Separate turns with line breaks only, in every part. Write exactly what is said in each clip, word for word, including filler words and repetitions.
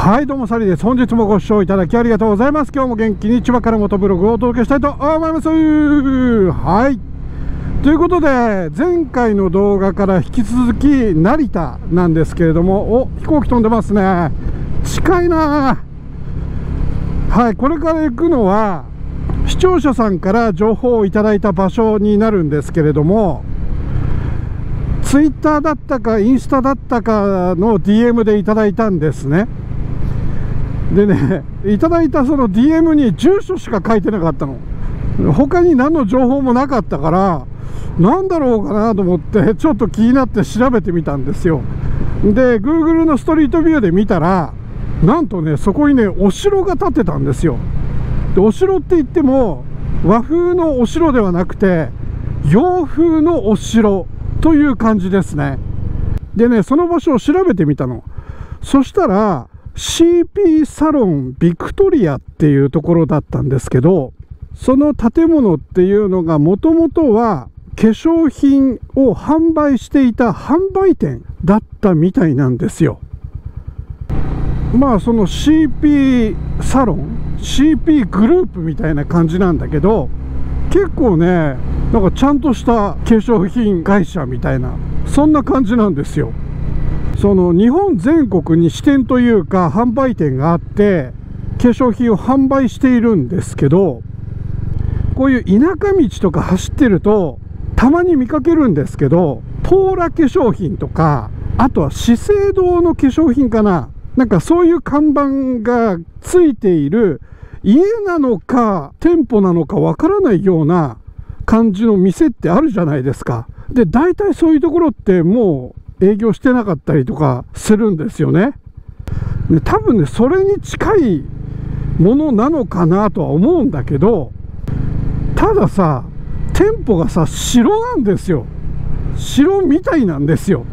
はい、どうもサリーです。本日もご視聴いただきありがとうございます。今日も元気に千葉からモトブログをお届けしたいと思います。はい。ということで、前回の動画から引き続き成田なんですけれども、お、飛行機飛んでますね。近いな。はい、これから行くのは、視聴者さんから情報をいただいた場所になるんですけれども、ツイッターだったかインスタだったかの ディーエム でいただいたんですね。でね、いただいたその ディーエム に住所しか書いてなかったの。他に何の情報もなかったから、なんだろうかなと思ってちょっと気になって調べてみたんですよ。で Google のストリートビューで見たら、なんとね、そこにねお城が建ってたんですよ。でお城って言っても和風のお城ではなくて洋風のお城という感じですね。でね、その場所を調べてみたの。そしたら シーピー サロンビクトリアっていうところだったんですけど、その建物っていうのがもともとは化粧品を販売していた販売店だったみたいなんですよ。まあその シーピー サロン シーピー グループみたいな感じなんだけど、結構ねなんかちゃんとした化粧品会社みたいな、そんな感じなんですよ。その日本全国に支店というか販売店があって化粧品を販売しているんですけど、こういう田舎道とか走ってるとたまに見かけるんですけど、ポーラ化粧品とか、あとは資生堂の化粧品かな、なんかそういう看板がついている家なのか店舗なのかわからないような感じの店ってあるじゃないですか。で大体そういうところってもう営業してなかったりとかするんですよね。で多分ねそれに近いものなのかなとは思うんだけど、たださ店舗がさ城なんですよ。城みたいなんですよ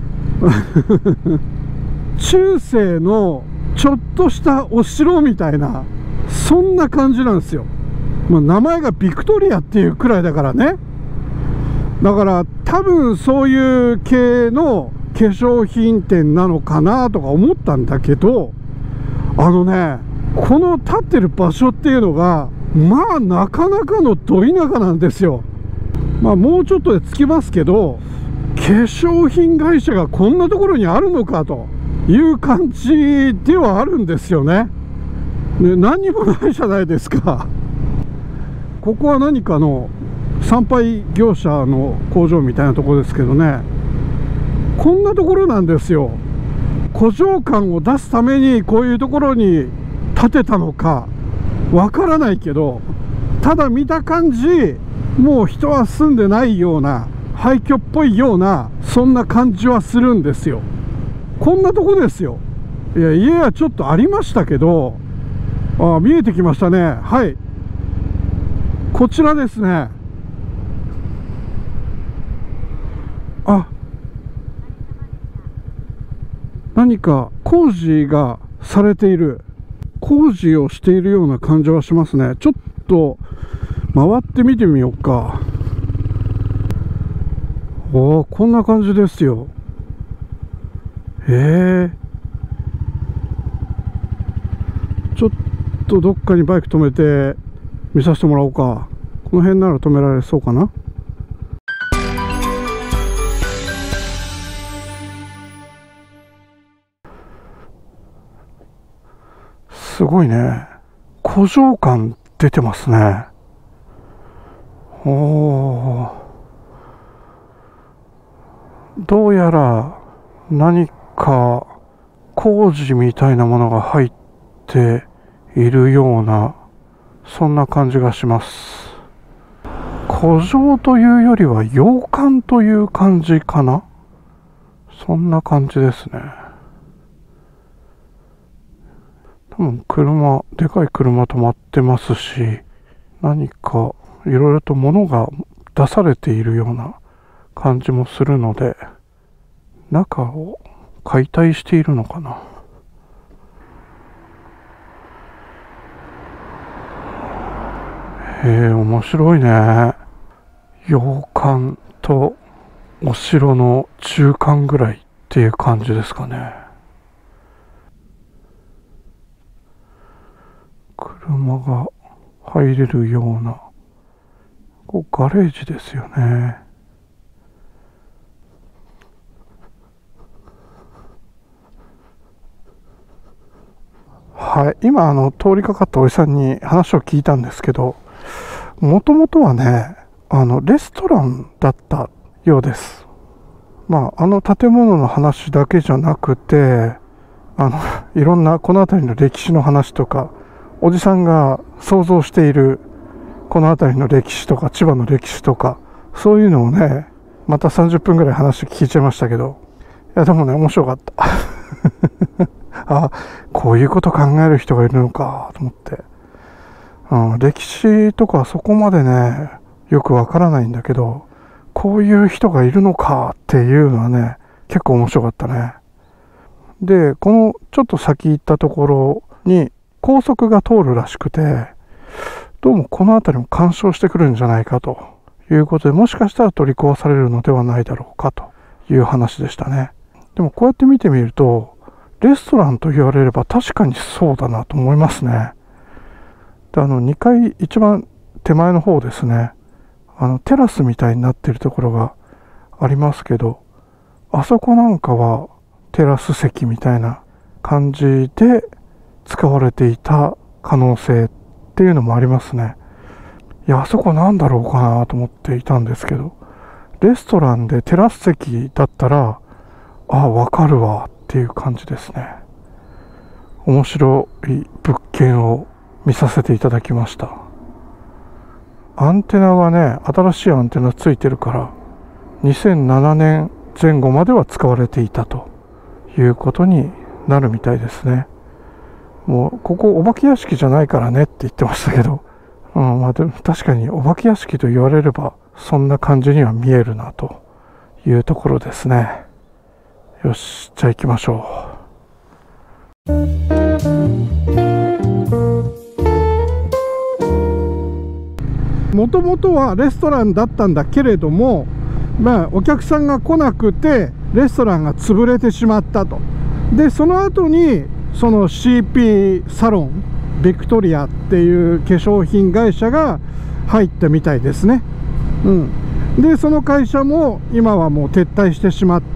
中世のちょっとしたお城みたいな、そんな感じなんですよ。まあ、名前がビクトリアっていうくらいだからね。だから多分そういう系の化粧品店なのかなとか思ったんだけど、あのねこの立ってる場所っていうのがまあなかなかのど田舎なんですよ。まあもうちょっとで着きますけど、化粧品会社がこんなところにあるのかという感じではあるんですよね。で何にもないじゃないですか。ここは何かの産廃業者の工場みたいなところですけどね、こんなところなんですよ。古城感を出すためにこういうところに建てたのかわからないけど、ただ見た感じもう人は住んでないような廃墟っぽいような、そんな感じはするんですよ。こんなとこですよ。いや家はちょっとありましたけど、あ見えてきましたね。はい、こちらですね。あ、何か工事がされている、工事をしているような感じはしますね。ちょっと回ってみてみようか。おー、こんな感じですよ。えー、ちょっとどっかにバイク止めて見させてもらおうか。この辺なら止められそうかな。すごいね。古城感出てますね。おー。どうやら何か工事みたいなものが入っているような、そんな感じがします。古城というよりは洋館という感じかな。そんな感じですね。多分車、でかい車止まってますし、何かいろいろと物が出されているような感じもするので、中を解体しているのかな。へえ、面白いね。洋館とお城の中間ぐらいっていう感じですかね。 車が入れるような、ここガレージですよね。はい、今あの通りかかったおじさんに話を聞いたんですけど、もともとはね、あのレストランだったようです。まあ、あの建物の話だけじゃなくて、あのいろんなこの辺りの歴史の話とか、おじさんが想像しているこの辺りの歴史とか千葉の歴史とか、そういうのをね、またさんじゅっぷんぐらい話聞いちゃいましたけど、いやでもね、面白かったあ、こういうこと考える人がいるのかと思って、うん、歴史とかそこまでねよくわからないんだけど、こういう人がいるのかっていうのはね結構面白かったね。で、このちょっと先行ったところに高速が通るらしくて、どうもこの辺りも干渉してくるんじゃないかということで、もしかしたら取り壊されるのではないだろうかという話でしたね。でもこうやって見てみると、レストランと言われれば確かにそうだなと思いますね。で、あのにかい一番手前の方ですね、あのテラスみたいになっているところがありますけど、あそこなんかはテラス席みたいな感じで使われていた可能性っていうのもありますね。いや、あそこなんだろうかなと思っていたんですけど、レストランでテラス席だったら、ああ、わかるわっていう感じですね。面白い物件を見させていただきました。アンテナがね、新しいアンテナついてるから、にせんななねんぜん後までは使われていたということになるみたいですね。もう、ここお化け屋敷じゃないからねって言ってましたけど、うん、まあでも確かにお化け屋敷と言われれば、そんな感じには見えるなというところですね。よし、じゃあ行きましょう。もともとはレストランだったんだけれども、まあお客さんが来なくてレストランが潰れてしまったと。でその後にその シーピー サロンビクトリアっていう化粧品会社が入ったみたいですね。うん、でその会社も今はもう撤退してしまって、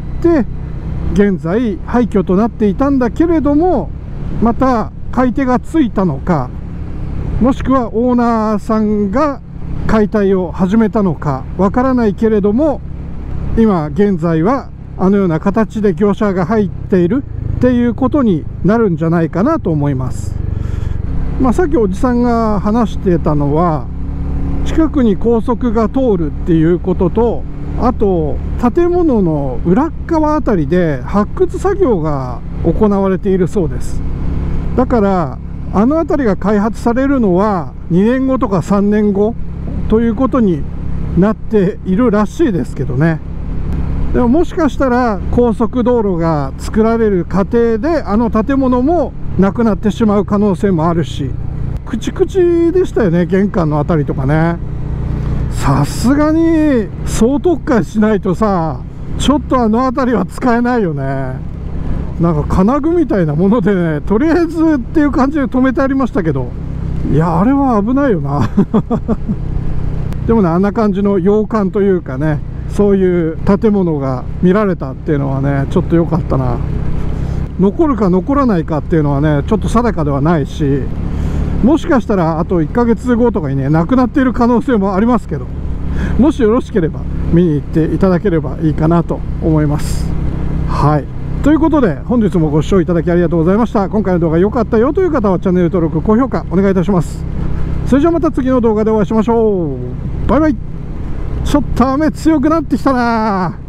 現在廃墟となっていたんだけれども、また買い手がついたのか、もしくはオーナーさんが解体を始めたのかわからないけれども、今現在はあのような形で業者が入っているっていうことになるんじゃないかなと思います。まあ、さっきおじさんが話してたのは、近くに高速が通るっていうことと、あと建物の裏側あたりで発掘作業が行われているそうです。だからあの辺りが開発されるのはにねんごとかさんねんごということになっているらしいですけどね。でももしかしたら高速道路が作られる過程であの建物もなくなってしまう可能性もあるし、くちくちでしたよね、玄関のあたりとかね。さすがに総特化しないとさ、ちょっとあの辺りは使えないよね。なんか金具みたいなものでね、とりあえずっていう感じで止めてありましたけど、いやあれは危ないよなでもね、あんな感じの洋館というかね、そういう建物が見られたっていうのはね、ちょっと良かったな。残るか残らないかっていうのはね、ちょっと定かではないし、もしかしたらあといっかげつごとかにねなくなっている可能性もありますけど、もしよろしければ見に行っていただければいいかなと思います。はい、ということで本日もご視聴いただきありがとうございました。今回の動画良かったよという方はチャンネル登録高評価お願いいたします。それじゃあまた次の動画でお会いしましょう。バイバイ。ちょっと雨強くなってきたな。